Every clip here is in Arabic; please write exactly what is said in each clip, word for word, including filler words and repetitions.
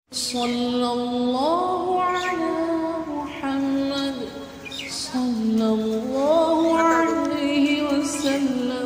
صلى الله على محمد صلى الله عليه وسلم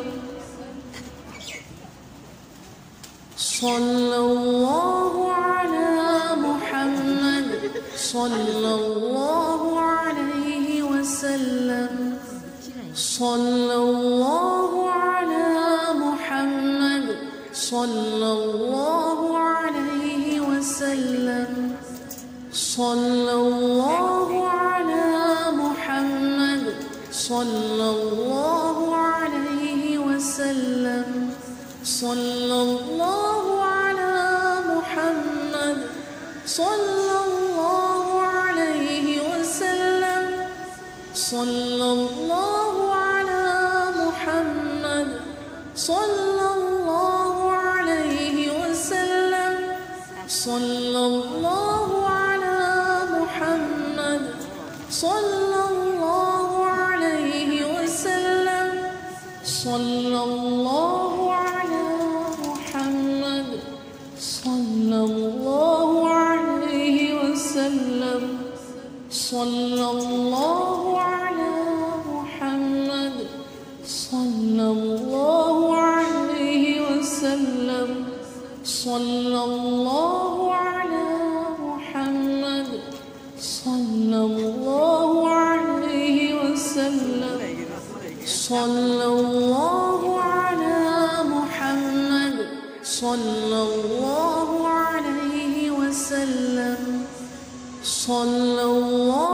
صلى الله على محمد صلى الله عليه وسلم صلى الله على محمد صلى الله عليه وسلم صلى الله على محمد صلى الله عليه وسلم صلى الله على محمد صلى الله عليه وسلم صلى الله على محمد صلى الله عليه وسلم صلى الله على محمد صلى الله عليه وسلم صلى الله على محمد صلى الله عليه وسلم صلى الله على محمد صلى الله عليه وسلم صلى الله على محمد صلى الله عليه وسلم صلى الله على محمد صلى الله عليه وسلم صلى الله